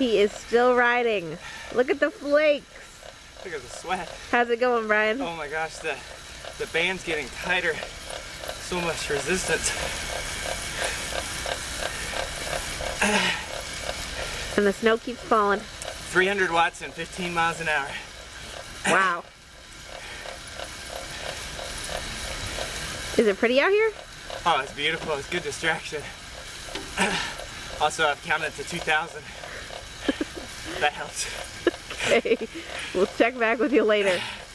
He is still riding. Look at the flakes. Look at the sweat. How's it going, Brian? Oh my gosh, the band's getting tighter. So much resistance. And the snow keeps falling. 300 watts and 15 miles an hour. Wow. Is it pretty out here? Oh, it's beautiful. It's good distraction. Also, I've counted to 2,000. That helps. Okay. We'll check back with you later.